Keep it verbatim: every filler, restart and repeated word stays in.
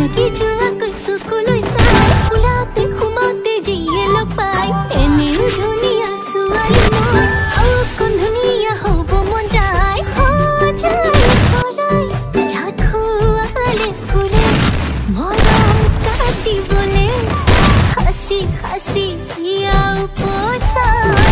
লাগি যোৱা কৈছোকলৈ চাই ওলাওতে সোমাওতে যিয়ে লগ পাই এনে ধুনীয়া ছোৱালী মই অকণ ধুনীয়া হ'ব মন যায় সজাই পৰাই ৰাখো আলে ফুলে মৰম কাটিবলে হাসি হাসি ইয়াও পোষা